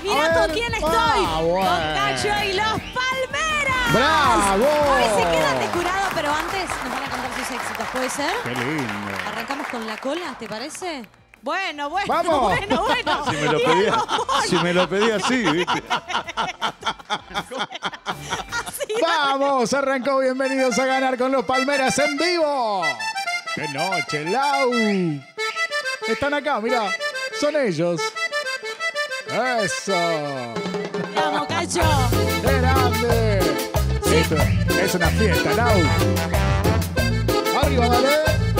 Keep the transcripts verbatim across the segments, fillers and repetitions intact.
Mirá con quién estoy. Ah, bueno. Con Cacho y los Palmeras. ¡Bravo! Hoy se quedan de jurado, pero antes nos van a contar sus éxitos. ¿Puede ser? ¡Qué lindo! Arrancamos con la cola, ¿te parece? Bueno, bueno, ¡Vamos! bueno, bueno. Si me lo pedía, si me lo pedía así, ¿viste? ¡Vamos! Arrancó. Bienvenidos a Ganar con los Palmeras en vivo. ¡Qué noche, Lau! Están acá, mirá. Son ellos. ¡Eso! Vamos, Cacho. ¡Qué grande! Sí. Esto es una fiesta, Lau. Arriba, dale.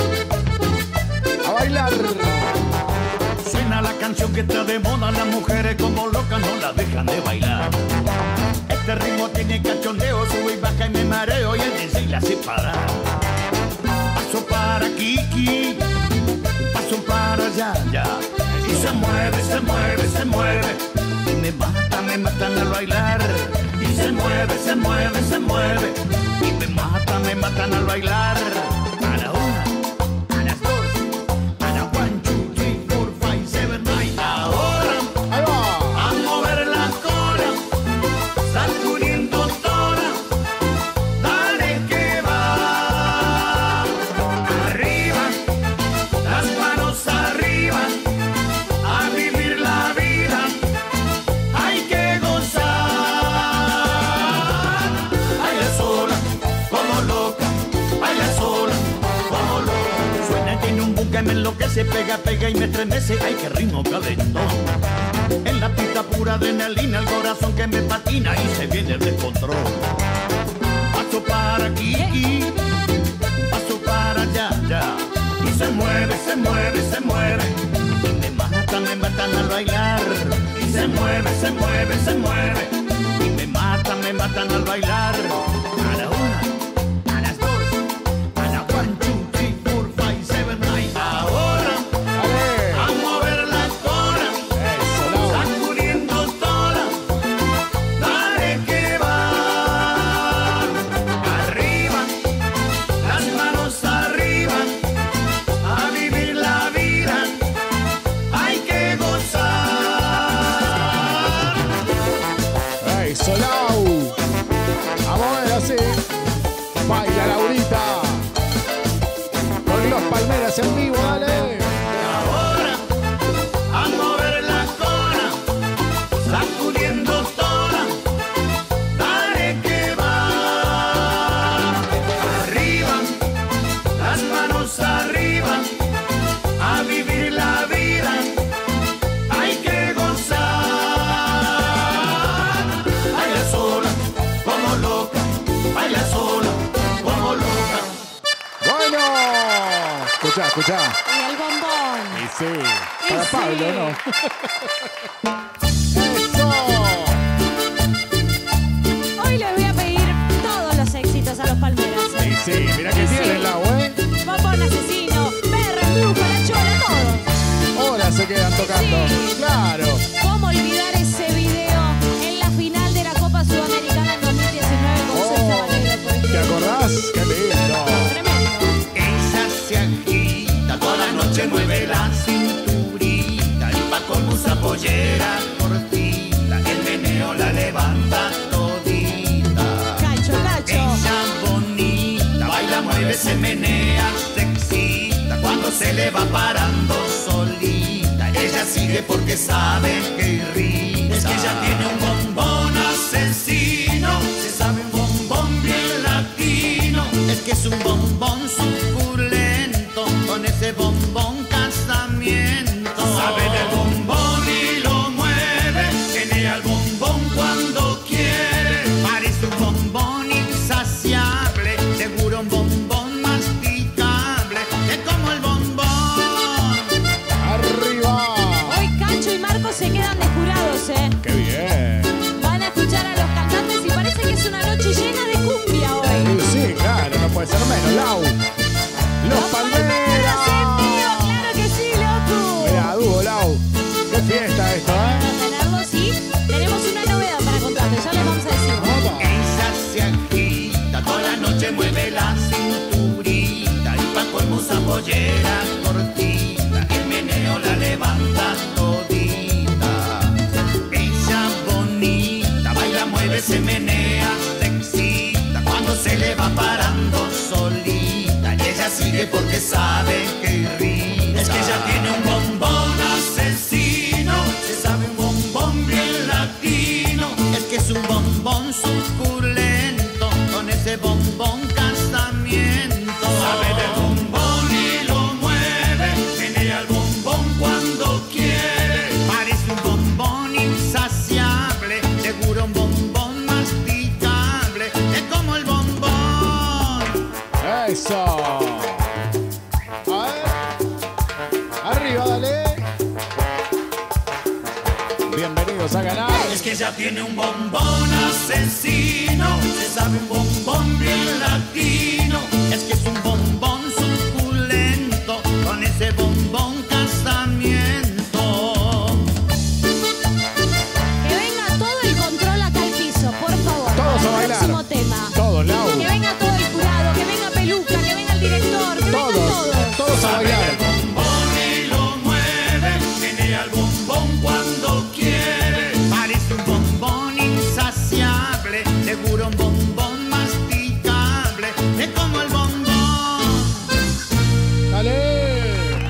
A bailar. Suena la canción que está de moda, las mujeres como locas no la dejan de bailar. Este ritmo tiene cachondeo, sube y baja y me mareo y el D J la hace parar. Paso para Kiki, paso para allá, ya. Y se mueve, se mueve, se mueve. Y me matan, me matan al bailar. Y se mueve, se mueve, se mueve. Y me matan, me matan al bailar. A la una, a las dos, a la one, two, three, four, five, seven, nine. Ahora Ahí va. a mover la cola, sacudiendo toda, dale que va. Arriba, las manos arriba, a vivir la vida, hay que gozar. Baila sola, como loca, baila sola, como loca. Suena, tiene un boom que me enloquece, pega, pega y me estremece, ay qué ritmo calentón. En la pista pura adrenalina, el corazón que me patina y se viene el descontrol. Paso para aquí, paso para allá, ya. Y se mueve, se mueve, se mueve. Y me matan, me matan al bailar. Y se mueve, se mueve, se mueve. Y me matan, me matan al bailar. A la una, a las dos, a la one, two, three, four, five, seven, nine. Ahora Dale. a mover la cola, Eso, Lau. sacudiendo toda, dale que va. Arriba, las manos arriba, a vivir la vida, hay que gozar. Eso, Lau. Vamos a ver así. Baila, Laurita. Con los Palmeras en vivo, dale. Ahora a mover la cola, sacudiendo toda, dale que va. Arriba, las manos arriba, a vivir la vida, hay que gozar. Baila sola, como loca, baila sola, como loca. Bueno. Escuchá, escuchá. Y el bombón. Y sí. Y Para sí. Pablo, ¿no? Eso. Hoy le voy a pedir todos los éxitos a los Palmeras. Y ¿eh? sí, mira que Y sí. tienen, Lau, ¿eh? Bombón asesino, perra, brujo, la chola, todos. Horas se quedan tocando. Sí. Claro. ¿Cómo olvidar ese video en la final de la Copa Sudamericana en dos mil diecinueve con Oh, Sergio Valera, por ejemplo? ¿te acordás? ¡Qué lindo! Tremendo. Ella se agita, toda la noche mueve la cinturita. Y pa' con usa pollera cortita, el meneo la levanta todita. Cacho, Cacho. Ella bonita, baila, mueve, se menea, se excita. Cuando se le va parando solita, ella sigue porque sabe que irrita. Es que ella tiene un bombón asesino, se sabe un bombón bien latino. Es que es un bombón suculento, con ese bombón casamiento. Sabe del bombón y lo mueve, tiene al bombón cuando quiere. Parece un bombón insaciable, seguro un bombón masticable. Es como el bombón. ¡Arriba! Hoy Cacho y Marco se quedan de jurados, ¿eh? ¡Qué bien! Van a escuchar a los cantantes y parece que es una noche llena de cumbia hoy. Y sí, claro, no puede ser menos, Lau. ¡Los Palmeras! en vivo, claro que sí, loco. Mira, dúo, Lau. ¡Qué fiesta esto, Para eh! tenerlo, sí. Tenemos una novedad para contarles, ya les vamos a decir. Opa. Ella se agita, toda la noche mueve la cinturita. Y pa' colmo usa pollera cortita, el meneo la levanta todita. Ella que porque sabe que irrita. Es que ella tiene un bombón asesino, se sabe un bombón bien latino. Es que es un bombón suculento, con ese bombón casamiento. Sabe de bombón y lo mueve, menea el bombón cuando quiere. Parece un bombón insaciable, seguro un bombón masticable. Es como el bombón. Eso. A ver. Arriba, dale. Bienvenidos a ganar. Es que ella tiene un bombón asesino, se sabe un bombón bien latino. Es que es un bombón suculento, con ese bombón casamiento. Que venga todo el control acá al piso, por favor. Todos para a bailar. el próximo tema. Todos, Lau. Que venga todo el jurado, que venga Peluca, que venga el director, que vengan Todos. todos. Todos a Sabe bailar. del bombón y lo mueve, menea el bombón cuando quiere. Parece un bombón insaciable, seguro un bombón masticable. Es como el bombón. Dale.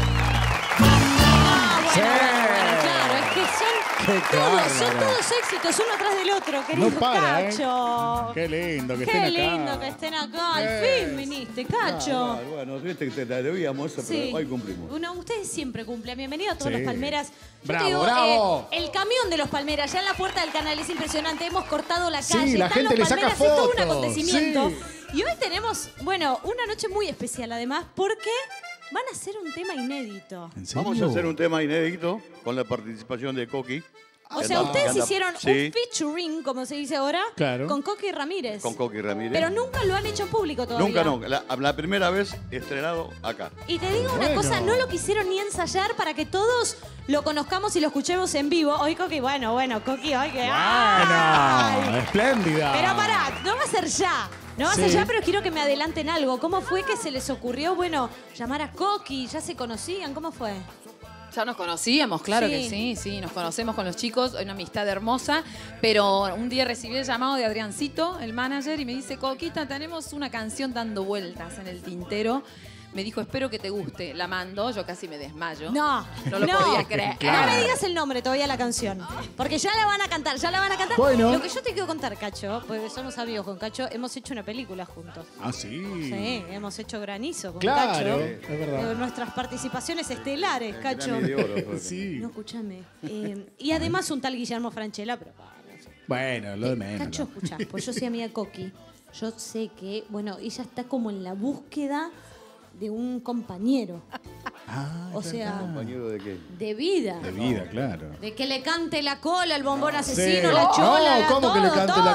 Ah, bueno, Sí. bueno, claro, es que son Qué todos, son bárbaro. todos éxitos, uno atrás del otro, querido No para, ¿eh? Cacho. Qué lindo que Qué estén acá. lindo que estén acá, al Eh. fin viniste, Cacho. Ah, bueno, viste que te la debíamos eso, Sí. pero hoy cumplimos. Uno, ustedes siempre cumplen. Bienvenido a todos Sí. los Palmeras. Yo Bravo, te digo, bravo. eh, el camión de los Palmeras, ya en la puerta del canal, es impresionante. Hemos cortado la Sí, calle. la están gente los le saca Palmeras, es todo un fotos. acontecimiento. Sí. Y hoy tenemos, bueno, una noche muy especial además, porque van a hacer un tema inédito. ¿En serio? Vamos a hacer un tema inédito con la participación de Coqui. O Que sea, anda- ustedes que anda- hicieron sí, un featuring, como se dice ahora, Claro. con Coqui Ramírez. con Coqui Ramírez. Pero nunca lo han hecho en público todavía. Nunca, no. La, la primera vez estrenado acá. Y te digo una Bueno. cosa, no lo quisieron ni ensayar para que todos lo conozcamos y lo escuchemos en vivo. Hoy Coqui, bueno, bueno, Coqui, hoy que... Bueno, ¡ay! espléndida. Pero pará, no va a ser ya. No va a ser Sí. ya, pero quiero que me adelanten algo. ¿Cómo fue que se les ocurrió, bueno, llamar a Coqui? ¿Ya se conocían? ¿Cómo fue? Ya nos conocíamos, claro Sí. que sí, sí, nos conocemos con los chicos, una amistad hermosa, pero un día recibí el llamado de Adriancito, el manager, y me dice, Coquita, tenemos una canción dando vueltas en el tintero. Me dijo, espero que te guste. La mando, yo casi me desmayo. No, No lo podía creer. No me digas el nombre todavía de la canción. Porque ya la van a cantar, ya la van a cantar. Bueno. Lo que yo te quiero contar, Cacho, porque somos amigos con Cacho, hemos hecho una película juntos. Ah, sí. Sí, hemos hecho Granizo con Claro, Cacho. es verdad. Eh, Nuestras participaciones estelares, Cacho. Grammy de oro, fue. Sí. No, escúchame. Eh, y además un tal Guillermo Franchella, pero... ah, no sé. Bueno, lo de menos. Cacho, escuchá, pues yo soy amiga de Coqui. Yo sé que, bueno, ella está como en la búsqueda de un compañero. Ah, O sea, ¿Compañero de qué? de vida. de vida, claro. De que le cante la cola, el bombón asesino, Sí. la No, chola, la- ¿cómo que le todo, cante todo. la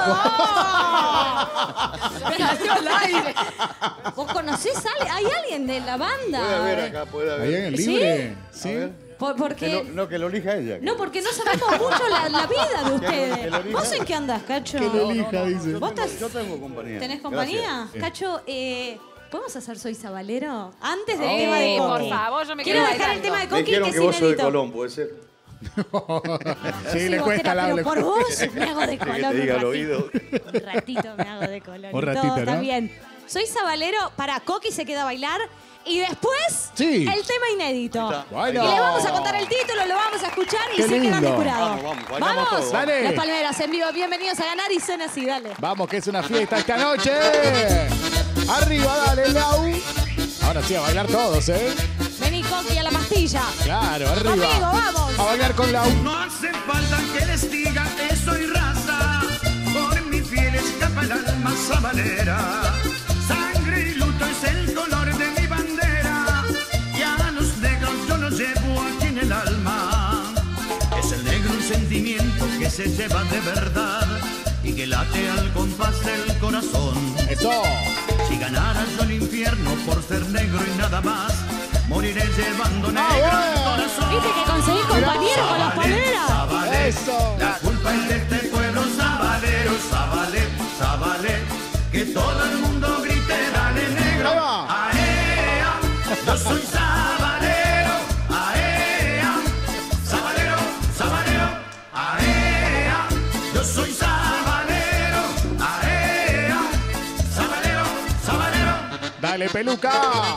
¡Oh! Me salió al aire. ¿Vos conocés a alguien? ¿Hay alguien de la banda? Puede haber acá, puede haber. ¿Ahí en el ¿Sí? libre? A ver. Por- Que porque... lo- no, que lo elija ella. No, porque no sabemos mucho la, la vida de que lo ustedes. elija. ¿Vos en qué andás, Cacho? Que lo elija, dice. Yo ¿Vos tengo, estás- yo tengo compañía. ¿Tenés compañía? Gracias. Cacho, eh, ¿podemos hacer Soy Sabalero? Antes del Sí, tema de por Coqui. favor, yo me Quiero quedo dejar el bailando. tema de Me Coqui, dijeron que que es vos sos de inédito. Colón, ¿puede ser? Sí, Soy le cuesta bostera, hablar. pero por vos me hago de Que Colón te diga un al ratito. oído. Un ratito me hago de Colón. Un y ratito, todo, ¿no? está bien. Soy Sabalero, para Coqui se queda a bailar. Y después, Sí. el tema inédito. Ahí está. Bueno. Y le vamos a contar el título, lo vamos a escuchar y Qué sí quedan de lindo. jurado. Vamos, vamos, bailamos todos. Dale. Los Palmeras en vivo, bienvenidos a ganar y suena así, dale. Vamos, que es una fiesta esta noche. Arriba, dale, Lau. Ahora sí, a bailar todos, ¿eh? Vení, Coqui, a la pastilla. Claro, arriba. Amigo, vamos. A bailar con Lau. No hace falta que les diga que soy raza, por mi piel escapa el alma sabalera. Sangre y luto es el color de mi bandera, y a los negros yo los llevo aquí en el alma. Es el negro un sentimiento que se lleva de verdad y que late al compás del corazón. Eso. Si ganara yo el infierno por ser negro y nada más, moriré llevando negro bueno. el corazón. ¿Viste que conseguís compañero con los Palmeras? Sabalé, Eso. la culpa es de este pueblo sabalero, Sabalé, Sabalé, que todo el mundo grite, dale negro. Ahí va. Aea, yo soy sabalero, aea, sabalero, sabalero, aea, yo soy sabalero, aea, sabalero, sabalero. Dale, peluca.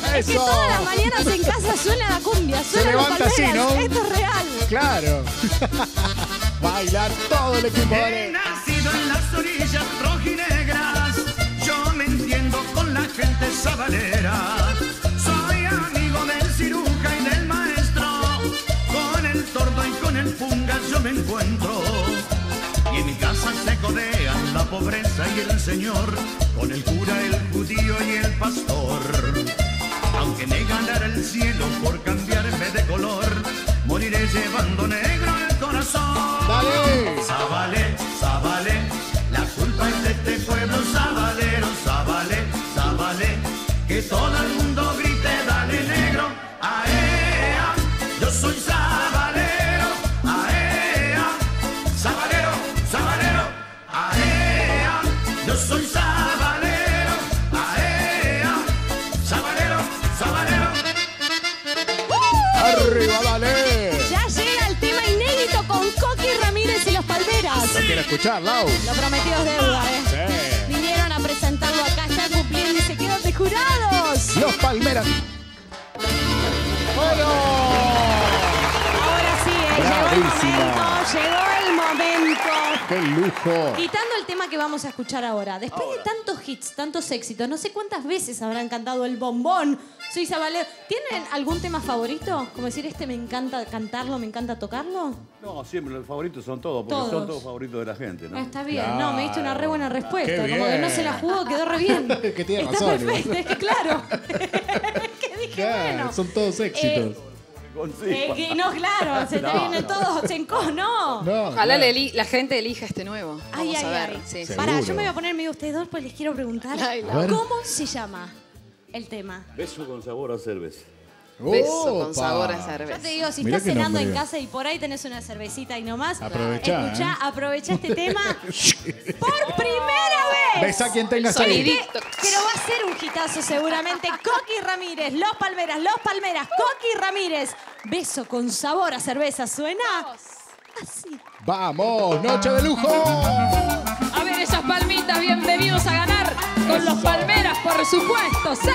Es que ¡Eso! todas las mañanas en casa suena la cumbia, Se suena los levanta así, Palmeras. ¿no? Esto es real. Claro. Bailar todo el equipo. He Dale. nacido en las orillas rojinegras, yo me entiendo con la gente sabalera. Soy amigo del ciruja y del maestro, con el tordo y con el pungas yo me encuentro. Y en mi casa se codean la pobreza y el señor, con el cura, el judío y el pastor. Aunque me ganara el cielo por cambiarme de color, moriré llevando negro el corazón. Dale. Zabale, Zabale, la culpa es de este pueblo sabalero. Zabale, Zabale, que todo el mundo grite, dale negro. Aea, yo soy sabalero. Aea, sabalero, sabalero. Aea, yo soy sabalero. Aea, sabalero, sabalero. Arriba, dale. Ya llega el tema inédito con Coqui Ramírez y los Palmeras. Lo quiero escuchar, Lau. Lo prometido es deuda, ¿eh? Sí. Vinieron a presentarlo acá, está cumpliendo y se quedan de jurados. Los Palmeras. ¡Bueno! Ahora sí, ¿eh? Llegó el Bravísimo. momento, llegó el momento. ¡Qué lujo! Quitando el tema que vamos a escuchar ahora, después de tantos hits, tantos éxitos, no sé cuántas veces habrán cantado el bombón, Soy Sabalero. ¿Tienen algún tema favorito? Como decir, este me encanta cantarlo, me encanta tocarlo. No, siempre los favoritos son todos, porque Todos. son todos favoritos de la gente, ¿no? Ah, está bien, Claro. no, me diste una re buena respuesta. Qué Como que no bien. se la jugó, quedó re bien. Que tiene Está razón, perfecto, es que claro. que dije, Claro, bueno. son todos éxitos. Con sí, Eh, que no, claro, se te No, vienen no. todos en co, no. no, Ojalá claro. le eli- la gente elija este nuevo. Ay, Vamos ay, a ver. ay. Sí, sí. Pará, Seguro. yo me voy a poner medio ustedes dos, pues les quiero preguntar. Ay, A ver. ¿Cómo se llama el tema? Beso con sabor a cerveza. Beso con Opa. sabor a Yo cerveza. te digo, si Mirá estás qué cenando en nombre. casa y por ahí tenés una cervecita y nomás, Aprovechá, escuchá, ¿eh? aprovechá este tema por primera vez. Besá a quien tengas El ahí. sonidito. Pero va a ser un hitazo seguramente. Coqui Ramírez, Los Palmeras, Los Palmeras, Coqui Ramírez. Beso con sabor a cerveza. ¿Suena? Así. ¡Vamos! ¡Noche de lujo! A ver, esas palmitas, bienvenidos a ganar con los Palmeras, por supuesto. ¡Sí!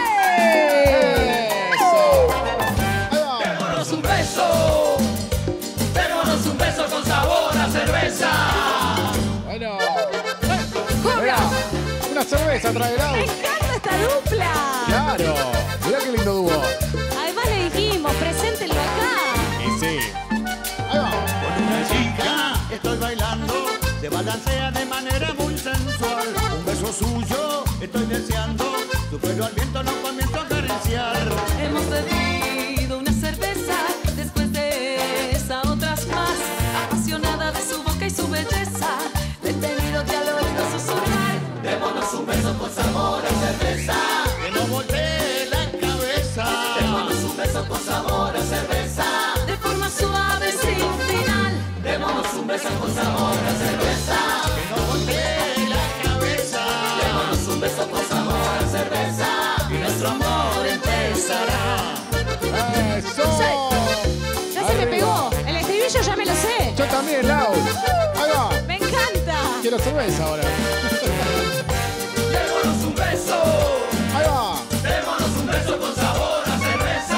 ¡Eso! Ahí va. Démonos un beso, démonos un beso con sabor a cerveza. Bueno. Mirá, una cerveza trae Lau. Me encanta esta dupla. Claro. Mirá qué lindo dúo. Además le dijimos, preséntenlo acá. Y sí. Ahí va. Con una chica estoy bailando, se balancea de manera muy sensual. Un beso suyo estoy deseando, su pelo al viento lo comienzo a acariciar. Hemos bebido una cerveza, después de esa otras más. Apasionada de su boca y su belleza, le he tenido que al oído susurrar. Démonos un beso con sabor a cerveza, que no voltee la cabeza. Démonos un beso con sabor a cerveza, De forma suave sin final. démonos un beso con sabor a cerveza, que no voltee la cabeza. Démonos un beso con sabor a cerveza, y nuestro amor empezará. ¡Eso! Ya se me Arriba. pegó. El estribillo ya me lo sé. Yo también, Lau. Ahí va. Me encanta. Quiero cerveza ahora. Démonos un beso, Ahí va. démonos un beso con sabor a cerveza.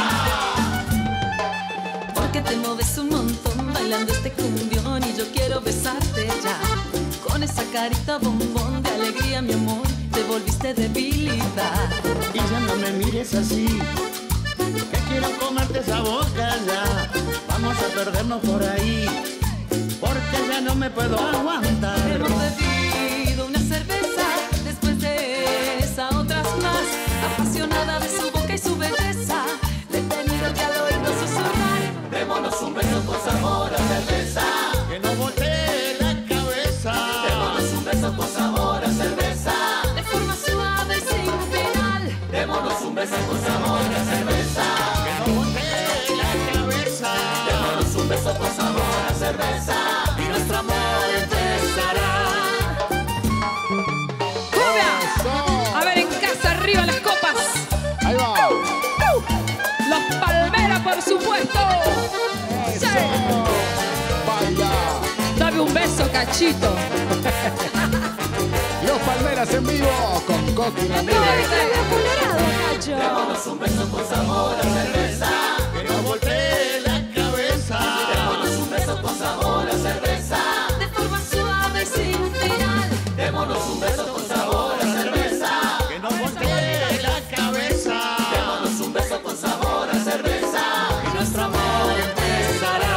Porque te mueves un montón bailando este cumbión y yo quiero besarte ya. Con esa carita bombón de alegría, mi amor, te volviste debilidad. Y ya no me mires así, que quiero comerte esa boca ya. Vamos a perdernos por ahí, porque ya no me puedo aguantar. Hemos bebido una cerveza, después de esa otras más. Apasionada de su boca y su belleza, le he tenido que al oído susurrar. Démonos un beso con sabor a cerveza, que no voltee la cabeza. Démonos un beso con sabor a cerveza, De forma suave sin final. démonos un beso con sabor a cerveza, que no voltee la cabeza. Démonos un beso con sabor a cerveza, y nuestro amor empezará. A ver, en casa, arriba las copas. Ahí va. Los Palmeras, por supuesto. Sí. Baila. Dame un beso, cachito. Los Palmeras. Palmeras en vivo con Coqui No, Ramírez. está colorado, Cacho. Démonos un beso con sabor a cerveza, que no voltee la cabeza. Démonos un beso con sabor a cerveza, De forma suave sin final. démonos un beso con sabor a cerveza, que no voltee la cabeza. Démonos un beso con sabor a cerveza, y nuestro amor empezará.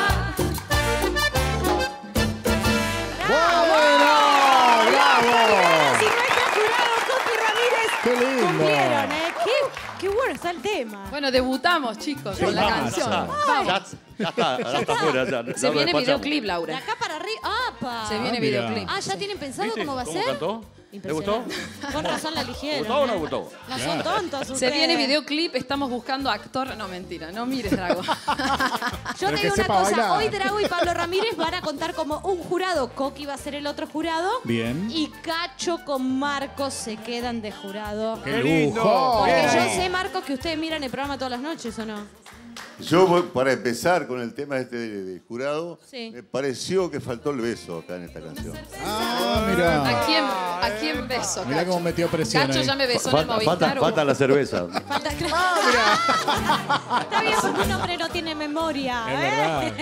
¡Bueno! ¡Bravo! Si nuestro jurado Coqui Ramírez ¡Qué lindo! cumplieron, ¿eh? Qué, qué bueno está el tema. Bueno, debutamos, chicos, con la pasa? canción. Ya, ya está, ya está afuera. Ya, Se ya lo viene despachamos. videoclip, De Laura. acá para arriba. ¡Apa! Se viene Ah, mira. videoclip. Ah, ¿ya tienen pensado ¿Viste cómo va a cómo ser? cantó? ¿Le gustó? Impresionante. Con razón la eligieron. ¿Gustó o no ¿eh? gustó? No son tontos Se ustedes. viene videoclip, estamos buscando actor. No, mentira, no mires, Drago. Yo Pero te que digo una sepa cosa, bailar. hoy Drago y Pablo Ramírez van a contar como un jurado. Coqui va a ser el otro jurado. Bien. Y Cacho con Marcos se quedan de jurado. ¡Qué lujo! Porque yo sé, Marcos, que ustedes miran el programa todas las noches, ¿o no? Yo, voy- para empezar con el tema este de, de jurado, Sí. me pareció que faltó el beso acá en esta canción. Ah, mira. ¿A quién, ¿A quién beso, Mirá Cacho? cómo metió presión Cacho ahí. ya me besó en el Falta, Movistar. falta, falta la cerveza. Falta... Está bien porque un hombre no tiene memoria. Es ¿eh?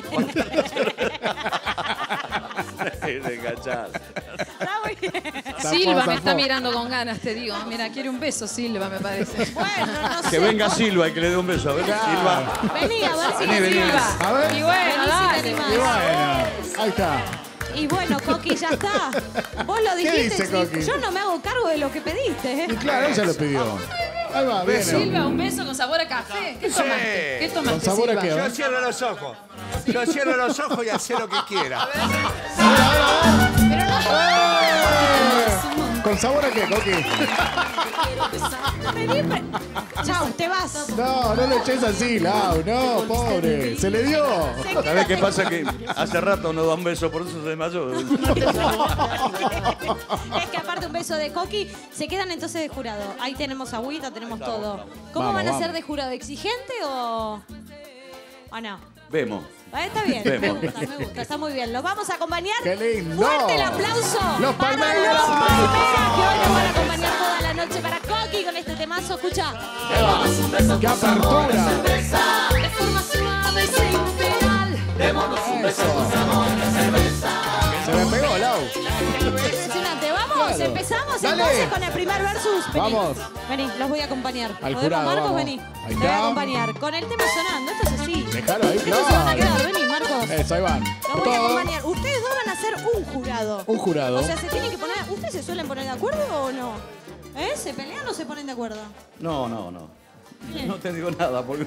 verdad. De enganchar. Está muy bien. Silva Zafó, me está zafó. mirando con ganas, te digo. Mira, quiere un beso, Silva, me parece. Bueno, no sé. Que venga Silva y que le dé un beso. A ver, Silva. Vení, a ver si Vení, vení. Silva. A ver. Y bueno, Vení si te dale. animás. Y bueno, ahí está. Y bueno, Coqui, ya está. Vos lo dijiste. dice, sí. Coqui? Yo no me hago cargo de lo que pediste. ¿eh? Y claro, ella lo pidió. Ahí va, viene. Silva, un beso con sabor a café. ¿Qué tomaste? ¿Qué tomaste, ¿Con sabor a Silva? qué? Yo cierro los ojos. Yo cierro los ojos y hace lo que quiera. ¡Eh! ¿Con sabor a qué, Coqui? Pedí pre- Chau, te vas. No, no le eches así, Lau. No, pobre. Se le dio. ¿Sabés qué pasa? Que hace rato no da un beso, por eso se desmayó. Es que aparte un beso de Coqui, se quedan entonces de jurado. Ahí tenemos agüita, tenemos todo. ¿Cómo Vamos, van a vamos. ser de jurado? ¿Exigente o...? ¿O no? Vemos. Ah, está bien, me Vemos. gusta, me gusta, está muy bien. Los vamos a acompañar. ¡Qué lindo! Fuerte el aplauso Los para Palmeras. los Palmeras, que hoy nos van a acompañar toda la noche para Coqui con este temazo. Escucha. ¡Qué apertura! De forma suave sin final. Se me pegó, Lau. Impresionante. Vamos, Claro. empezamos Dale. entonces con el primer versus. Vení. Vamos. Vení, los voy a acompañar. Al ¿Podemos, jurado, Marcos? vamos. Vení. Ahí Te voy a está. acompañar. Con el tema sonando. Esto es así. Déjalo ahí, Estos se van a claro. quedar. Vení, Marcos. Eso, ahí van. Los voy a Todo. acompañar. Ustedes dos van a ser un jurado. Un jurado. O sea, se tienen que poner. ¿Ustedes se suelen poner de acuerdo o no? ¿Eh? ¿Se pelean o se ponen de acuerdo? No, no, no. No te digo nada porque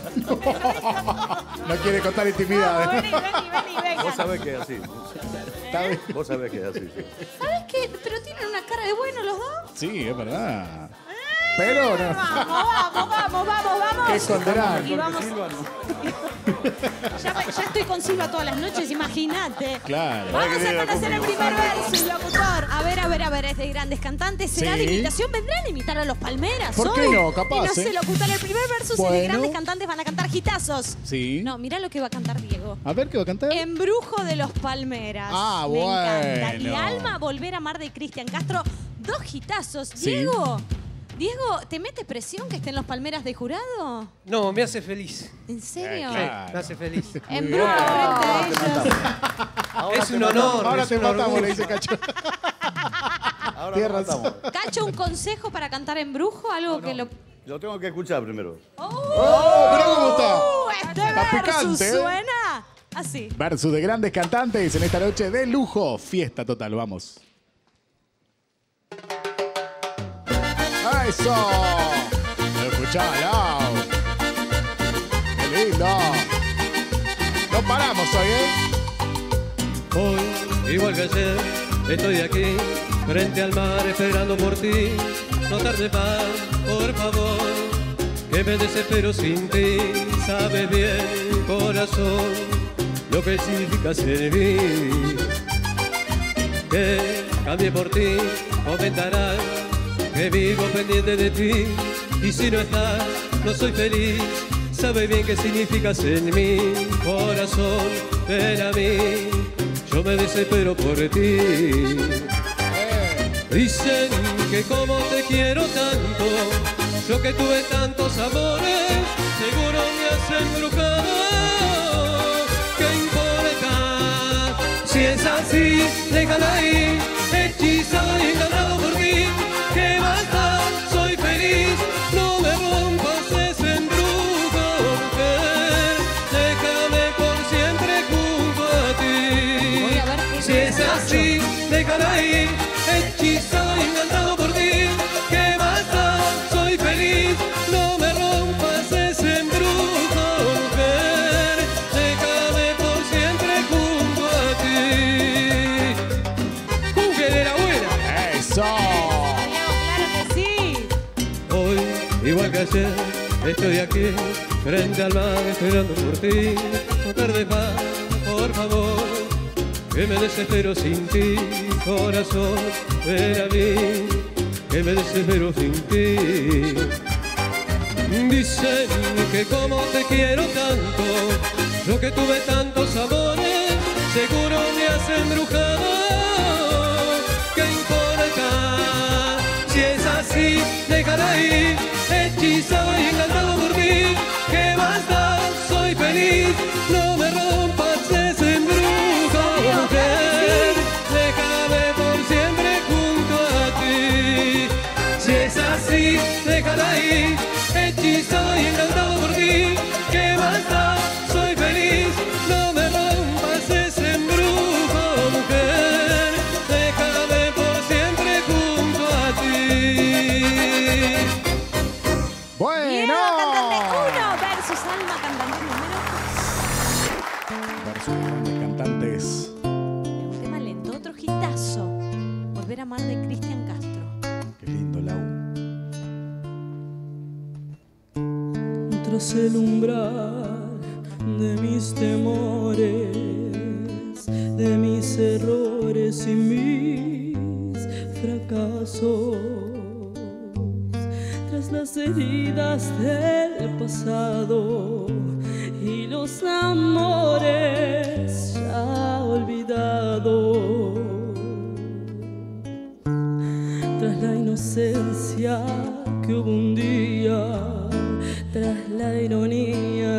No quiere contar Vamos, intimidades. vení, vení, vení, venga. vos sabés que es así. Está bien. Vos sabés que es así. Sí. ¿Sabes qué? Pero tienen una cara de bueno los dos. Sí, es verdad. Pero no. Vamos, vamos, vamos, vamos, vamos. ¿Qué esconderán? Y vamos. Ya, me- ya estoy con Silva todas las noches, imagínate. Claro. Vamos a conocer el primer verso, locutor. A ver, a ver, a ver, es de grandes cantantes. ¿Será Sí. de imitación? ¿Vendrán a imitar a los Palmeras ¿Por qué hoy? no? Capaz, Y no sé, ¿eh? locutor, el primer verso es de Bueno. grandes cantantes, van a cantar gitazos. Sí. No, mirá lo que va a cantar Diego. A ver, ¿qué va a cantar? Embrujo de los Palmeras. Ah, Me encanta. Y bueno. Alma, Volver a amar de Cristian Castro. Dos hitazos. Sí. Diego, Diego, ¿te mete presión que estén los Palmeras de jurado? No, me hace feliz. ¿En serio? Eh, claro. Me hace feliz. Embrujo frente a ellos. Es un honor. Ahora es te un matamos, orgullo. le dice Cacho. Ahora Tienes nos razón. matamos. Cacho, un consejo para cantar Embrujo, algo que lo... Lo tengo que escuchar primero. ¡Oh! Mirá cómo está. Uh, este Está versus picante, ¿eh? suena así. Versus de grandes cantantes en esta noche de lujo. Fiesta total, vamos. ¡Eso! Lo escuchá, Lau. ¡Qué lindo! No paramos hoy, ¿eh? Hoy, igual que ayer, estoy aquí, frente al mar, esperando por ti. No tarde más, por favor, que me desespero sin ti. Sabes bien, corazón, lo que significa servir. Que cambie por ti, comentarás que vivo pendiente de ti. Y si no estás, no soy feliz. Sabes bien qué significas en mi corazón. Ven a mí, yo me desespero por ti. Dicen que como te quiero tanto, yo que tuve tantos amores, seguro me has embrujado. ¿Qué importa? Si es así, déjala ahí, hechizado y encantado por mí. Que basta, soy feliz, no me rompas ese embrujo, mujer. Déjame por siempre junto a ti. Voy a ver qué Si es así, déjala ahí, hechizado y encantado por ti. Que basta, soy feliz, no me rompas ese embrujo, mujer. Déjame por siempre junto a ti. Mujer era buena. ¡Eso! Claro que sí. Hoy, igual que ayer, estoy aquí, frente al mar, esperando por ti. No tardes más, por favor, que me desespero sin ti. Corazón, ven a mí, que me desespero sin ti. Dicen que como te quiero tanto, yo que tuve tantos amores, seguro me has embrujado. ¿Qué importa? Si es así, déjala ahí, hechizado y encantado por ti. Que basta, soy feliz, no me rompas ese embrujo, mujer. Déjame por siempre junto a ti. Si es así, déjala ahí, hechizado y encantado por ti. Que basta, soy feliz, no me rompas ese embrujo, mujer. Déjame por siempre junto a ti. Bueno. Diego, cantante uno versus Alma, cantante número Versus grandes cantantes. un tema lento, otro hitazo. Volver a amar de Cristian Castro. Qué lindo, Lau. Tras el umbral de mis temores, de mis errores y mis fracasos, tras las heridas del pasado y los amores ya olvidados, tras la inocencia que hubo un día, tras la ironía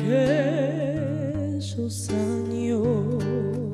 de aquellos años,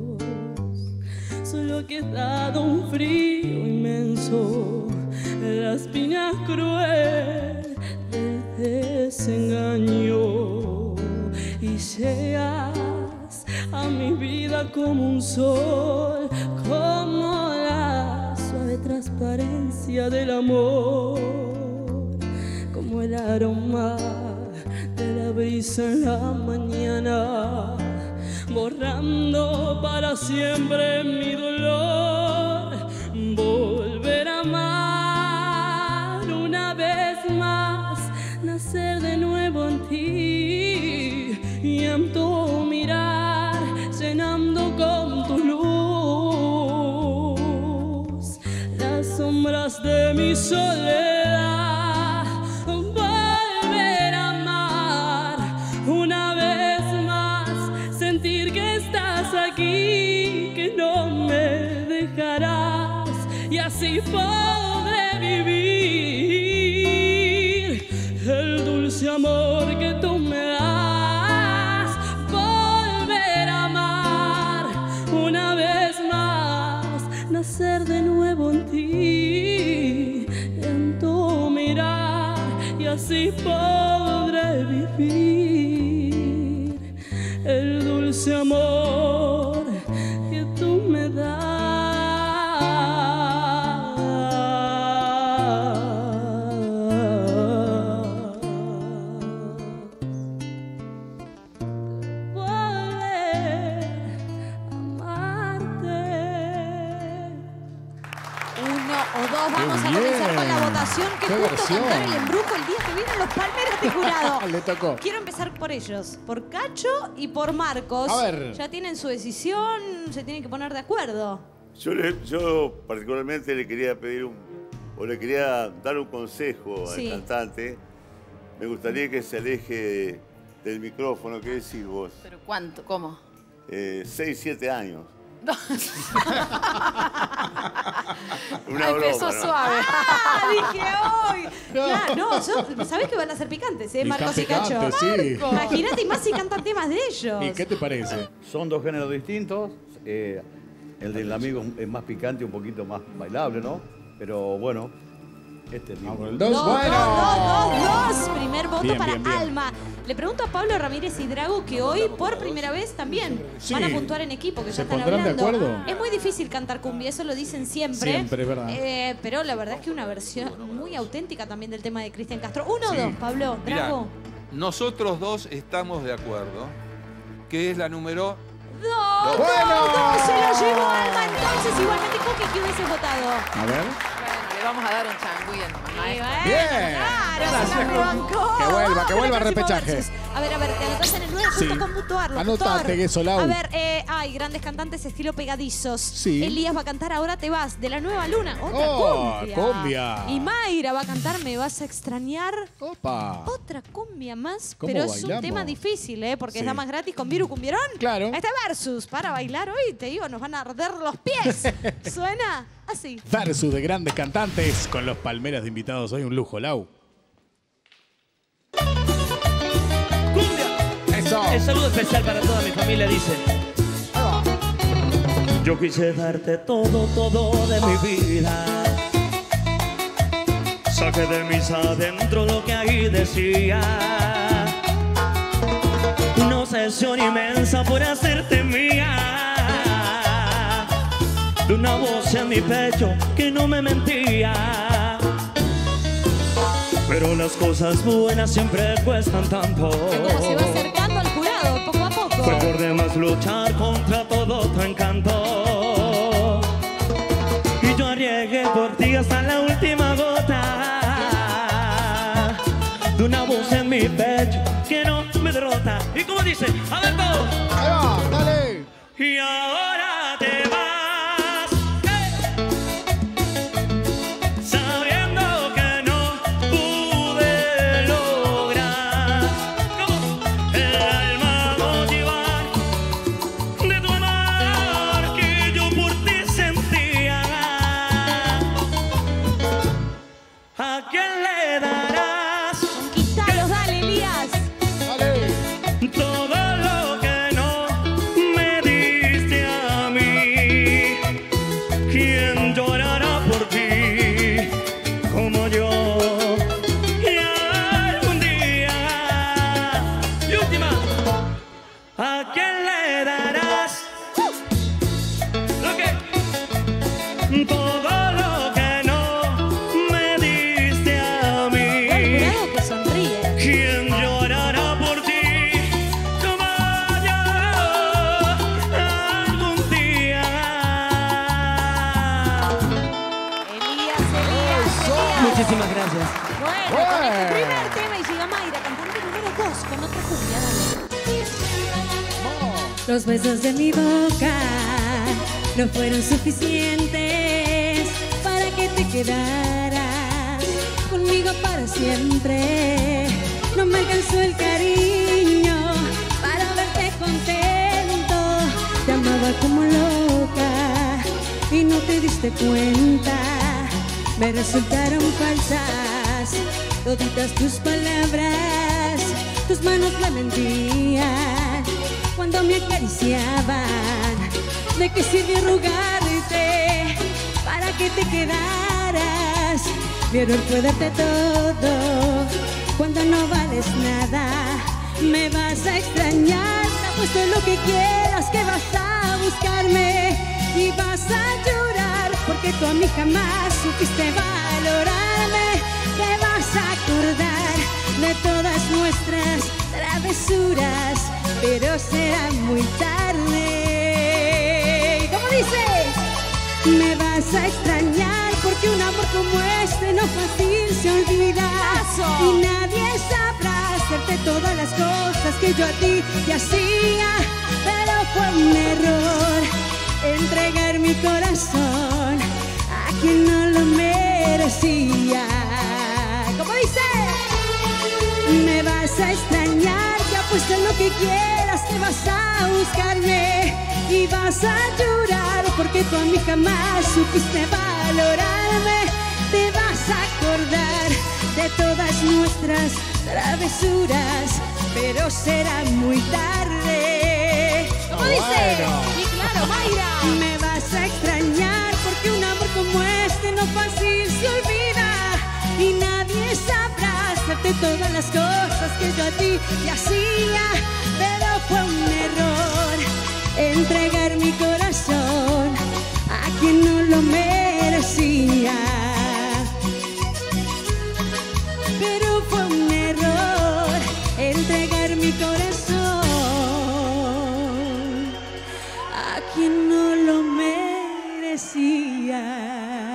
solo ha quedado un frío inmenso, la espina cruel del desengaño, y llegas a mi vida como un sol, como la suave transparencia del amor, como el aroma de la brisa en la mañana, borrando para siempre mi dolor. Volver a amar una vez más, nacer de nuevo en ti, y en tu mirar llenando con tu luz las sombras de mi soledad. Aquí, que no me dejarás, y así podré vivir el dulce amor que tú me das. Volver a amar una vez más, nacer de nuevo en ti, en tu mirar, y así podré vivir el dulce amor que tú me das. Volver a amarte. Uno o dos, vamos a bien. comenzar con la votación, que Qué justo versión. cantar el embrujo el día que vienen los Palmeras de Jurado. Le tocó. Quiero empezar por ellos, por Cacho y por Marcos. A ver. Ya tienen su decisión, se tienen que poner de acuerdo. Yo, le- yo particularmente le quería pedir un, o le quería dar un consejo Sí. al cantante. Me gustaría que se aleje del micrófono, ¿qué decís vos? ¿Pero cuánto? ¿Cómo? Eh, seis, siete años. Una Ay, broma, empezó ¿no? suave. Ah, dije hoy. No, claro, no, yo, ¿sabés que van a ser picantes, eh? Y Marcos y están Cacho. picantes, sí. Marco. Imagínate, y más si cantan temas de ellos. ¿Y qué te parece? Son dos géneros distintos. eh, el del amigo es más picante, un poquito más bailable, ¿no? Pero bueno, este es mi... Vamos con el Dos, dos. dos, Bueno. dos, dos, dos. Primer voto Bien, para bien, bien. Alma. Le pregunto a Pablo Ramírez y Drago que hoy, por primera vez, también Sí. van a puntuar en equipo, que ¿Se ya están pondrán de hablando. acuerdo? Es muy difícil cantar cumbia, eso lo dicen siempre. Siempre, ¿verdad? Eh, pero la verdad es que una versión muy auténtica también del tema de Cristian Castro. Uno o Sí. dos, Pablo, Mirá, Drago. nosotros dos estamos de acuerdo, que es la número... Dos, Bueno. dos, dos, se lo llevó Alma. Entonces, igualmente, Coqui, ¿qué hubiese votado? A ver. Bueno, le vamos a dar un changüí nomás, Y maestro. bueno, Bien. Claro, se la rebancó. Que vuelva, que Vamos con vuelva el al próximo repechaje. versus. A ver, a ver, te anotás en el nueve Sí. punto com punto ar, Anotate, locutor. que eso, Lau. A ver, eh, hay grandes cantantes estilo pegadizos. Sí. Elías va a cantar Ahora te vas, de la Nueva Luna. Otra Oh, cumbia. cumbia. Y Mayra va a cantar Me vas a extrañar. Opa. Otra cumbia más, ¿Cómo pero es bailamos? un tema difícil, ¿eh? Porque Sí. es Damas Gratis con Viru Cumbierón. Claro. Este versus para bailar hoy, te digo, nos van a arder los pies. Suena así. Versus de grandes cantantes con los Palmeras de invitados. Hoy un lujo, Lau. Eso. El saludo especial para toda mi familia dice: yo quise darte todo, todo de mi vida. Saqué de mis adentro lo que ahí decía. Una obsesión inmensa por hacerte mía. De una voz en mi pecho que no me mentía. Pero las cosas buenas siempre cuestan tanto. Como se va acercando al jurado, poco a poco. Fue por demás luchar contra todo tu encanto. Y yo arriesgué por ti hasta la última gota. De una voz en mi pecho que no me derrota. Y como dice, a ver todo. Ahí va, dale. Y ahora te vas. ¡Hey! Sabiendo que no pude lograr ¿cómo? El alma motivar de tu amor que yo por ti sentía. ¿A quién le darás Conquistalos, dale, Elías. Dale. todo lo que no me diste a mí? ¿Quién llorará por ti como yo? Y algún día, y última, ¿a quién le darás lo que, todo lo que no me diste a El mí? jurado que sonríe. ¿Quién llorará por ti como yo algún día? Elías, Elías, Elías. Muchísimas gracias. Bueno, con este primer tema y llega Mayra, cantante número dos, con otra cumbia, dale. Los besos de mi boca no fueron suficientes para que te quedaras conmigo para siempre. No me alcanzó el cariño para verte contento. Te amaba como loca y no te diste cuenta. Me resultaron falsas toditas tus palabras. Tus manos me mentían cuando me acariciaban. ¿De qué sirvió rogarte para que te quedaras? Mi error fue darte todo cuando no vales nada. Me vas a extrañar, te apuesto lo que quieras que vas a buscarme y vas a llorar porque tú a mí jamás supiste valorarme. Te vas a acordar de todas nuestras travesuras, pero será muy tarde. ¿Cómo dice? Me vas a extrañar porque un amor como este no fácil se olvida. Y nadie sabrá hacerte todas las cosas que yo a ti te hacía. Pero fue un error entregar mi corazón a quien no lo merecía. ¿Cómo dice? Me vas a extrañar, te apuesto en lo que quieras que vas a buscarme y vas a llorar porque tú a mí jamás supiste valorarme. Te vas a acordar de todas nuestras travesuras, pero será muy tarde. ¿Cómo dice? Sí, claro, Mayra. Me vas a extrañar porque un amor como este no fácil se olvida y nadie sabrá hacerte todas las cosas que yo a ti te hacía, pero fue un error entregar mi corazón a quien no lo merecía. Pero fue un error entregar mi corazón a quien no lo merecía.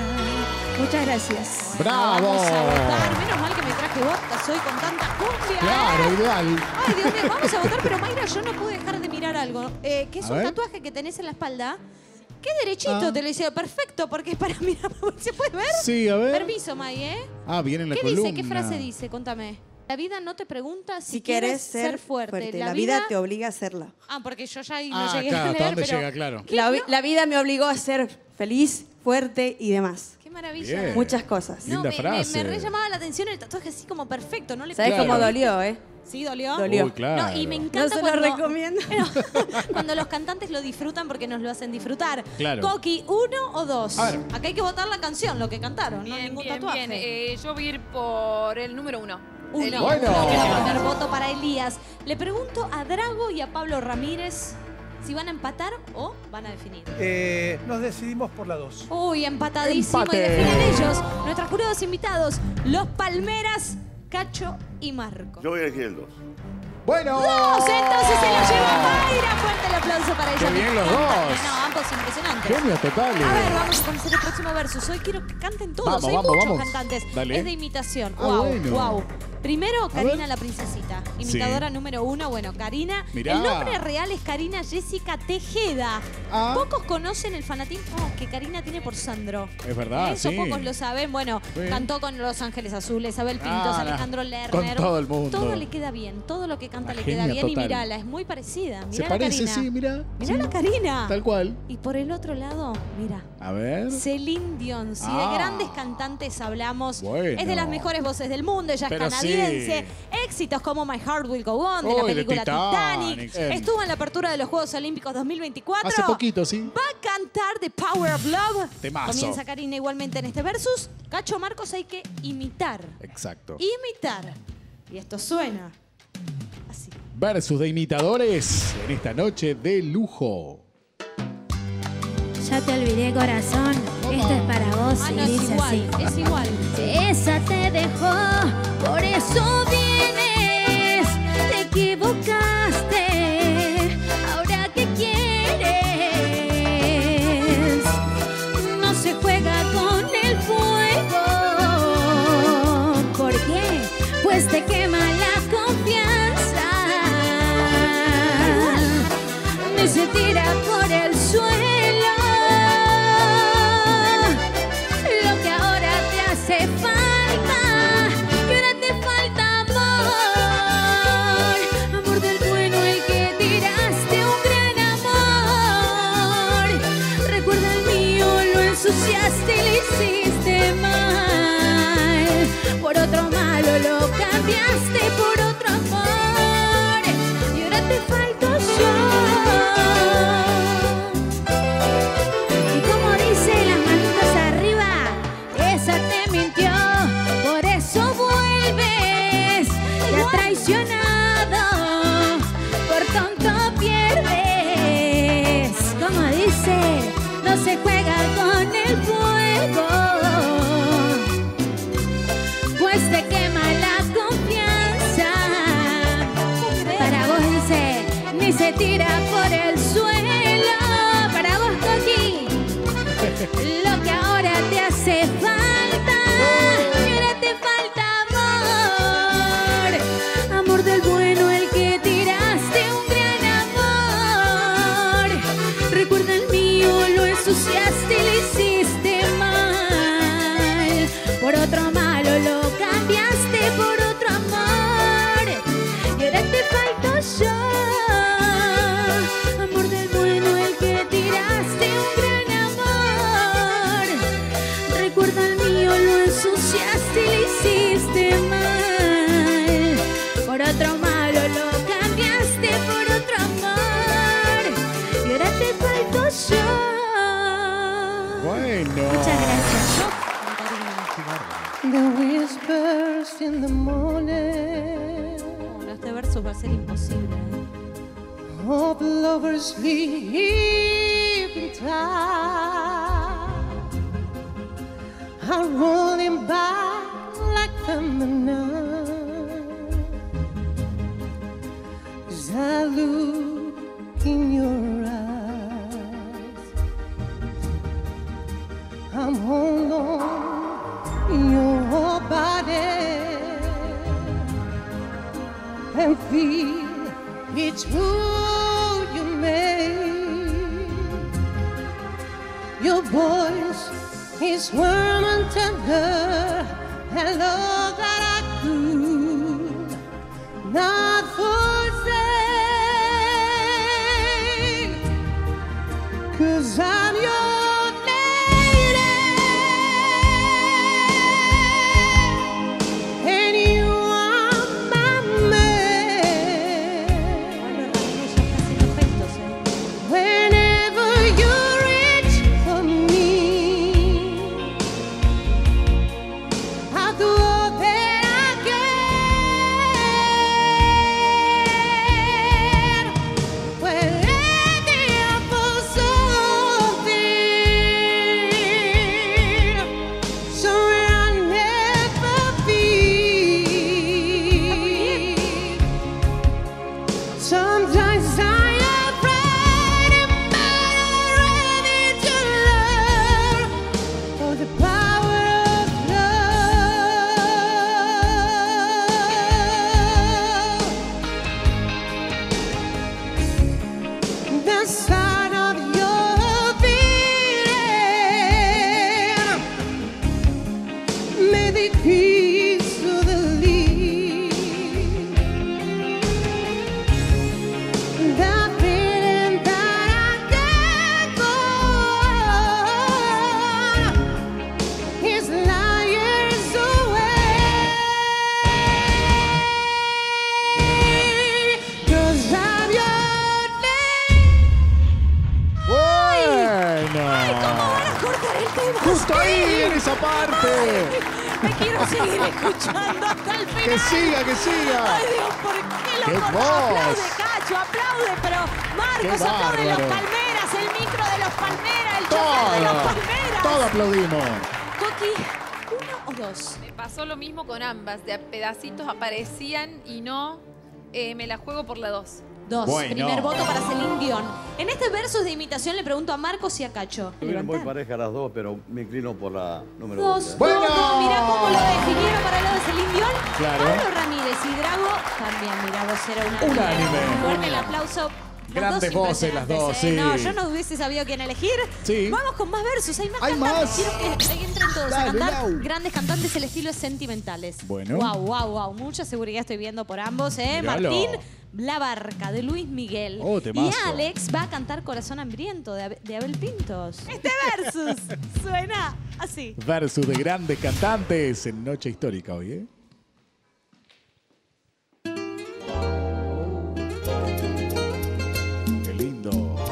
Muchas gracias. ¡Bravo! Vamos a votar. Menos mal que me traje vodka hoy con tanta cumbia. Claro, ideal. Ay, Dios mío, vamos a votar. Pero Mayra, yo no pude dejar de mirar algo. Eh, que es A un ver. tatuaje que tenés en la espalda. Qué derechito Ah. te lo hice. Perfecto, porque es para mirar. ¿Se puede ver? Sí, a ver. Permiso, May, ¿eh? Ah, viene en la ¿Qué columna. dice? ¿Qué frase dice? Contame. La vida no te pregunta si, Si quieres quieres ser, fuerte. La vida te obliga a serla. Ah, porque yo ya ahí no Ah, llegué claro, a ¿hasta leer, dónde pero... llega? Claro. ¿Qué? La, vi- No, la vida me obligó a ser feliz, fuerte y demás. qué maravilla. Bien. Muchas cosas. No, Linda me, me, frase. me re llamaba la atención el tatuaje así como perfecto. ¿No le ¿Sabes Claro. cómo dolió, eh? ¿Sí, dolió? Dolió. Uy, claro. No, y me No encanta se lo cuando, recomiendo. cuando los cantantes lo disfrutan porque nos lo hacen disfrutar. Claro. Coqui, ¿uno o dos? A ver. Acá hay que votar la canción, lo que cantaron, no Bien, ningún bien, tatuaje. bien. Eh, yo voy a ir por el número uno. Uno. Elías. Bueno. Uno que va a poner voto para Elías. Le pregunto a Drago y a Pablo Ramírez si van a empatar o van a definir. Eh, nos decidimos por la dos. Uy, empatadísimo. Empate. Y definen ellos, nuestros jurados invitados, los Palmeras, Cacho y Marco. Yo voy a elegir el dos. Bueno. Dos, entonces se lo lleva Mayra. Fuerte el aplauso para ella. Qué Me bien los encantan. dos. No, ambos impresionantes. Genios totales. A ver, vamos a conocer el próximo versus. Hoy quiero que canten todos. Vamos, Hay vamos, muchos vamos. cantantes. Dale. Es de imitación. Ah, wow, bueno. wow. Primero, Karina ver. la princesita. Imitadora número uno. Bueno, Karina. Mirá. El nombre real es Karina Jessica Tejeda. Ah. Pocos conocen el fanatismo que Karina tiene por Sandro. Es verdad, Eso sí. pocos lo saben. Bueno, Sí. cantó con Los Ángeles Azules, Abel Pintos, Ah, Alejandro con Lerner. todo el mundo. Todo le queda bien. Todo lo que canta Una le queda genia bien. Y total. mirala, es muy parecida. Se Mirá la parece, Karina. sí, mira. Mirá Sí. la Karina. Tal cual. Y por el otro lado, mira. A ver. Celine Dion. Si Ah. de grandes cantantes hablamos, Bueno. es de las mejores voces del mundo. Ella es Pero canadiense. sí. Éxitos como My Heart Will Go On, de la Uy, de película Titanic. Titanic. Bien. Estuvo en la apertura de los Juegos Olímpicos dos mil veinticuatro. Hace poquito, sí. Va a cantar The Power of Love. Temazo. Comienza Karina igualmente en este versus. Cacho Marcos hay que imitar. Exacto. Imitar. Y esto suena así. Versus de imitadores en esta noche de lujo. Ya te olvidé, corazón. Esto es para vos Ah, y no, es dice igual. así. Es igual. Esa te dejó, por eso vienes. Te equivocaste. Ahora qué quieres. No se juega con el fuego. ¿Por qué? Pues te quema la confianza. Ni se tira por el suelo. Lo que ahora te hace falta, que ahora te falta amor. Amor del bueno, el que tiraste, un gran amor. Recuerda el mío, lo ensuciaste y lo hiciste mal. Por otro malo lo cambiaste por otro amor. Y ahora te falto yo. Y como dice, las manitas arriba, esa te mintió, por eso vuelves. Te ha traicionado, por tonto pierdes. Como dice, no se juega con el fuego, pues te quema la confianza. Para vos dice, ni se tira por el suelo. Para vos, Coqui, lo que ahora te hace falta, y ahora te falta amor. Amor del bueno, el que tiraste, un gran amor. Recuerda el mío, lo ensuciaste y lo hiciste mal. Por otro malo lo cambiaste por otro amor. Y ahora te falto yo. Amor del bueno, el Bueno. Muchas gracias. The whispers in the morning. Bueno, este verso va a ser imposible. Of lovers sleeping tight are rolling by like thunder now. As I look in your eyes, I'm hold on in your body and feel it's who you made. Your voice is warm and tender, and love that I could not forsake. 'Cause I'm your lady, and you are my man. Whenever you reach for me, I'll do all that I can. When ready for something, so I'll never be. Sometimes I am afraid I'm not ready to learn for the power of love. The sound of your beating may the peace of the leaf. The feeling that I can't go on is liars away. 'Cause I'm your Bueno. ¿Cómo van a cortar el tema? Justo ahí, en esa parte. Me quiero seguir escuchando hasta el final. Que siga, que siga. Ay, Dios, ¿por qué lo ¡Qué cortas? voz! Aplaude, Cacho, aplaude, pero Marcos, ¡Qué aplaude los bárbaro! Palmeras, el micro de los Palmeras, el chofer de los Todo. Palmeras. Todo aplaudimos. Coqui, ¿uno o dos? Me pasó lo mismo con ambas. De a pedacitos aparecían y no. Eh, me la juego por la dos. Dos. Bueno. Primer voto para Celine Dion. En este versus de imitación le pregunto a Marcos y a Cacho. Estuvieron muy Levantar. parejas las dos, pero me inclino por la número Dos, dos. Bueno. dos, dos. Mirá cómo lo definieron para lo de Celine Dion. Claro. Pablo Ramírez y Drago también, mirá, vos era una. Unánime. Fuerte el aplauso. Las Grandes dos voces las dos, impresionantes, ¿eh? sí. No, yo no hubiese sabido quién elegir. Sí. Vamos con más versos, hay más Hay cantantes. más. Quiero que entren todos Dale, a cantar. Lau. Grandes cantantes, el estilo es sentimentales. Bueno. Wow, wow, wow. Mucha seguridad estoy viendo por ambos, ¿eh? Míralo. Martín La Barca, de Luis Miguel. Oh, y temazo. Alex va a cantar Corazón Hambriento, de, Ab- de Abel Pintos. Este versus suena así. Versus de grandes cantantes en Noche Histórica hoy, ¿eh? Qué lindo.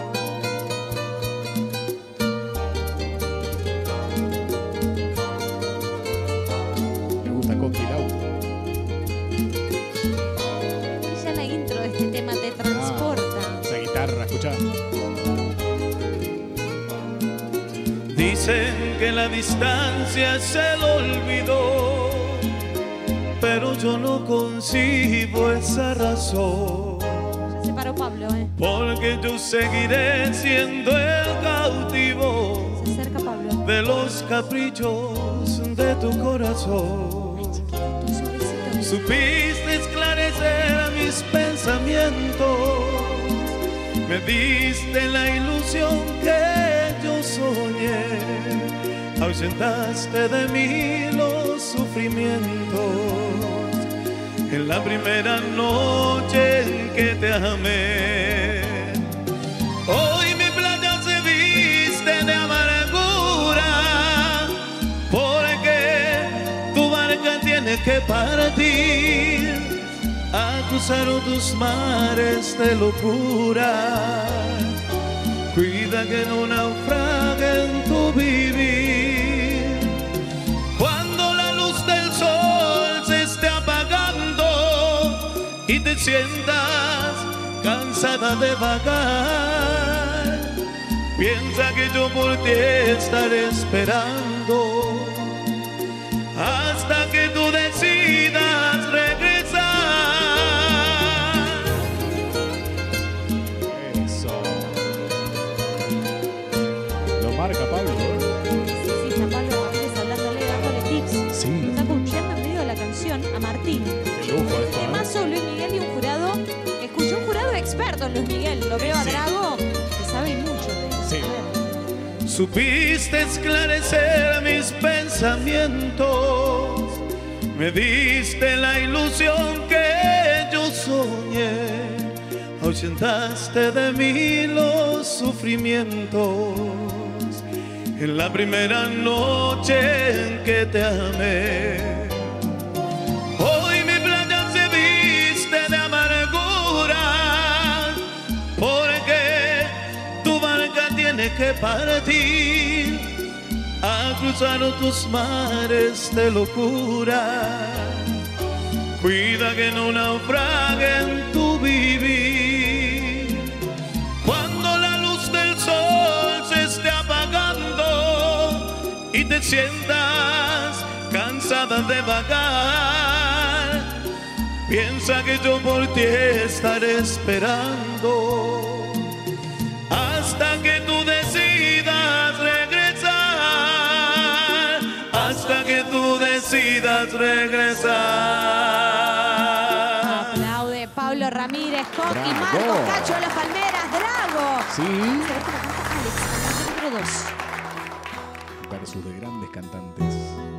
Me gusta Coqui Lau. Ya la intro de este tema te transporta. Ah, esa guitarra, escuchá. Dicen que la distancia es el olvido, pero yo no concibo esa razón. Ya se paró Pablo, ¿eh? Porque yo seguiré siendo el cautivo Se acerca Pablo. de los caprichos de tu corazón. Suavecito. Supiste esclarecer mis pensamientos, me diste la ilusión que yo soñé, ausentaste de mí los sufrimientos. En la primera noche en que te amé, hoy mi playa se viste de amargura, porque tu barca tiene que partir a cruzar tus mares de locura. Cuida que no naufrague en tu vida sientas cansada de vagar, piensa que yo por ti estaré esperando hasta que tú decidas regresar. Eso. Lo marca Pablo, ¿eh? Sí, sí, está Pablo Ramírez hablándole, dándole tips. Sí. Lo está escuchando en medio de la canción a Martín. Qué lujo esto, ¿eh? Además, Luis Miguel y un jurado, escuchó un jurado experto en Luis Miguel. Lo veo a Sí. Drago, que sabe mucho de eso. Sí. Supiste esclarecer mis pensamientos, me diste la ilusión que yo soñé, ahuyentaste de mí los sufrimientos en la primera noche en que te amé. Hoy mi playa se viste de amargura porque tu barca tiene que partir a cruzar tus mares de locura. Cuida que no naufrague en tu vivir. Cuando la luz del sol se esté apagando y te sientas cansada de vagar, piensa que yo por ti estaré esperando hasta que tú decidas regresar, hasta que tú decidas regresar. Aplaude Pablo Ramírez, Coqui, Bravo. Marcos, Cacho, Las Palmeras, Drago. Sí. Vamos a ver cómo canta Alex, cantante número dos. Versus de grandes cantantes.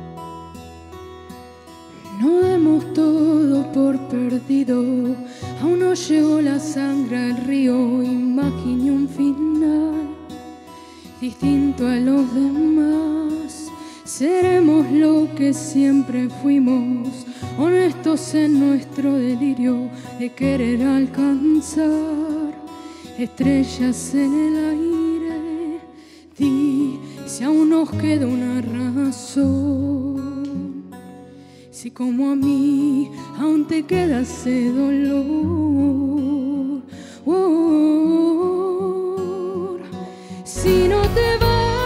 No demos todo por perdido, aún no llegó la sangre al río, imaginé un final distinto a los demás. Seremos lo que siempre fuimos, honestos en nuestro delirio de querer alcanzar estrellas en el aire. Di si aún nos queda una razón, si como a mí aún te queda ese dolor. Oh, si no te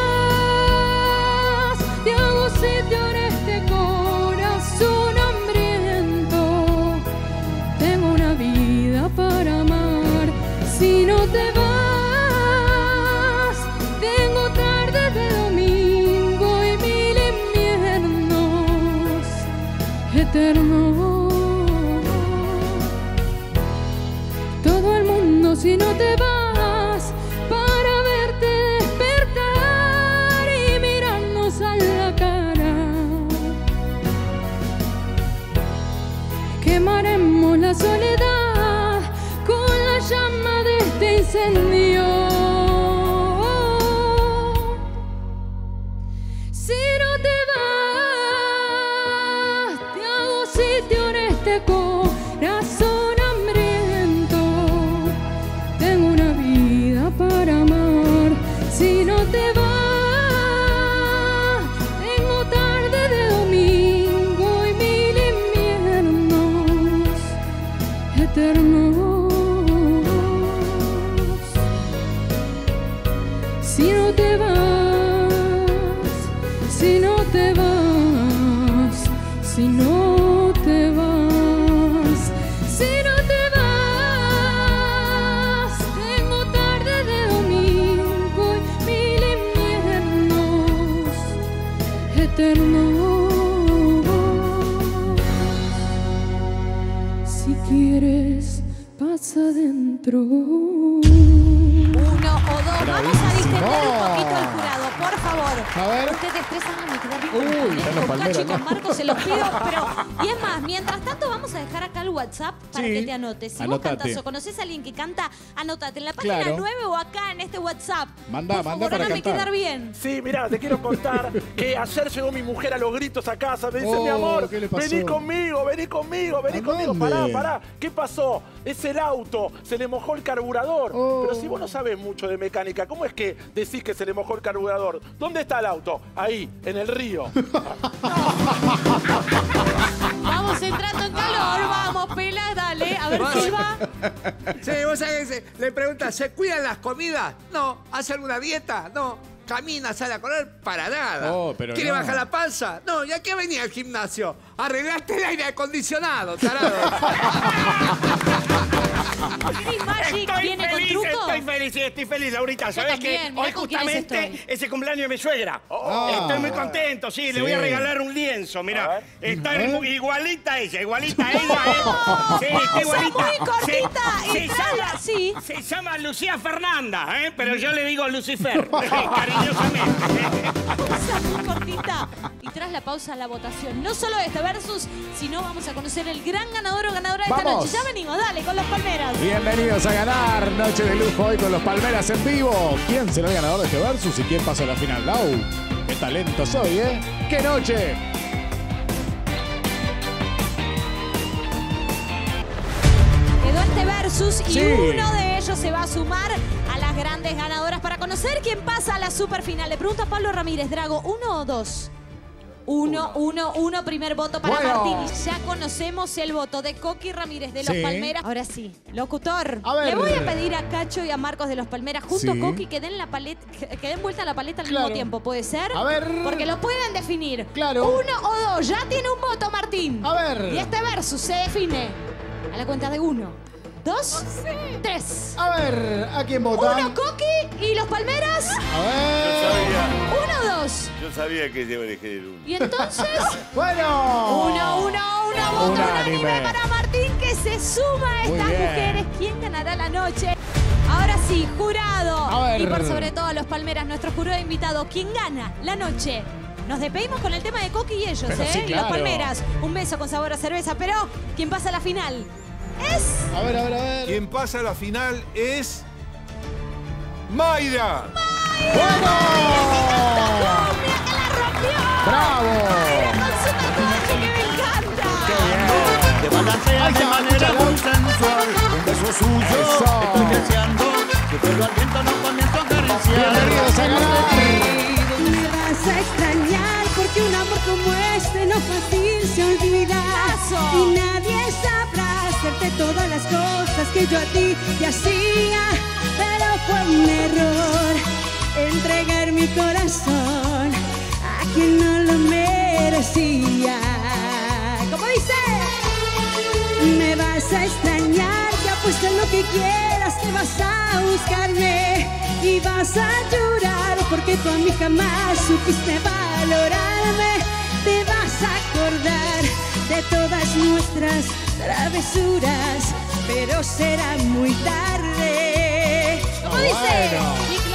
vas, te hago sitio en este corazón hambriento. Tengo una vida para amar. Si no te vas, tengo tardes de domingo y mil inviernos eternos. Todo el mundo, si no te vas, para verte despertar y mirarnos a la cara. Quemaremos la soledad con la llama de este incendio. Si no te vas, te hago sitio en este corazón hambriento. Tengo una vida para amar. Si no te vas, tengo tarde de domingo y mil inviernos eternos. Si no te vas, si no te vas, si no te vas, si no te vas, tengo tarde de domingo y mil inviernos eternos. Si quieres, pasa adentro. Uno o dos. Vamos a distender un poquito al jurado, por favor. A ver. Ustedes tres háganme quedar bien. Uy, con están los Cacho y palmeras, con ¿no? Marcos, se los pido. Pero, y es más, mientras tanto vamos a dejar acá el WhatsApp para Sí. que te anotes. Si Anotate. vos cantás o conoces a alguien que canta, anótate en la página Claro. nueve o acá en este WhatsApp. Manda, por manda favor, para háganme cantar. quedar bien. Sí, mirá, te quiero contar que ayer llegó mi mujer a los gritos a casa. Me dice, Oh, mi amor, ¿qué le pasó? vení conmigo, vení conmigo, vení ¿A conmigo. dónde? Pará, pará. ¿Qué pasó? Es el auto, se le mojó el carburador. Oh. Pero si vos no sabés mucho de mecánica, ¿cómo es que decís que se le mojó el carburador? ¿Dónde está el auto? Ahí, en el río. Vamos Estamos entrando en calor. Vamos, Pela, dale. A ver, Silva. Sí, vos sabés que se- le preguntas, ¿se cuidan las comidas? No. ¿Hace alguna dieta? No. ¿Camina, sale a correr? Para nada. Oh, pero ¿Quiere no. bajar la panza? No. ¿Y a qué venía al gimnasio? Arreglaste el aire acondicionado, tarado. Chris Magic Estoy viene con feliz, truco. estoy feliz, sí, estoy feliz, Laurita. Yo ¿Sabés también, qué? mirá Hoy con quiénes justamente estoy. es el cumpleaños de mi suegra. Ah. Estoy muy contento, sí, Sí. le voy a regalar un lienzo, mirá. Está ¿Eh? muy- igualita a ella, igualita a ella, ¿eh? Sí, está Esa igualita. muy cortita Se, y se trae- llama, sí. se llama Lucía Fernanda, ¿eh? Pero yo le digo Lucifer, cariñosamente. Pausa muy cortita. Y tras la pausa, la votación. No solo de este versus, sino vamos a conocer el gran ganador o ganadora de esta Vamos. noche. Ya venimos, dale, con los palmeras. Bienvenidos a ganar Noche de Lujo hoy con los Palmeras en vivo. ¿Quién será el ganador de este versus y quién pasa a la final? Lau, qué talento soy, ¿eh? ¡Qué noche! Quedó este versus y Sí. uno de ellos se va a sumar a las grandes ganadoras para conocer quién pasa a la superfinal. Le pregunto a Pablo Ramírez, Drago, ¿uno o dos? Uno, uno, uno, primer voto para Bueno. Martín. Y ya conocemos el voto de Coqui Ramírez de Los Sí. Palmeras. Ahora sí, locutor, A ver. le voy a pedir a Cacho y a Marcos de Los Palmeras, junto Sí. a Coqui, que den la paleta, que que den vuelta a la paleta al Claro. mismo tiempo, ¿puede ser? A ver. Porque lo pueden definir. Claro. Uno o dos, ya tiene un voto Martín. A ver. Y este versus se define a la cuenta de uno, dos, tres. A ver, ¿a quién votan? Uno, Coqui y Los Palmeras. A Yo ver. sabía, Uno, dos. yo sabía que iba a elegir el uno. Y entonces, Bueno. uno, uno, uno, voto Unánime. unánime para Martín, que se suma a Muy estas bien. mujeres. ¿Quién ganará la noche? Ahora sí, jurado. A ver. Y por sobre todo Los Palmeras, nuestro jurado invitado. ¿Quién gana la noche? Nos despedimos con el tema de Coqui y ellos, Pero ¿eh? sí, Y claro. Los Palmeras. Un beso con sabor a cerveza. Pero, ¿quién pasa a la final? Es... A ver, a ver, a ver. Quien pasa a la final es Mayra. ¡Bueno! ¡Mira que la rompió! ¡Bravo! Con su tatuaje que me encanta. ¡Qué bien! Te balancea Ahí de está, manera escúchalo. muy sensual. Un beso suyo Eso. estoy deseando. Que pelo al viento no comienzo a acariciar. Bienvenidos a ganar. Me vas a extrañar porque un amor como este no fácil se olvida. Y nadie sabrá hacerte todas las cosas que yo a ti te hacía. Pero fue un error entregar mi corazón a quien no lo merecía. ¿Cómo dice? Me vas a extrañar, ya apuesto en lo que quieras, te vas a buscarme y vas a llorar porque tú a mí jamás supiste valorarme. Te vas a acordar de todas nuestras travesuras, pero será muy tarde. ¿Cómo dice? Bueno. Y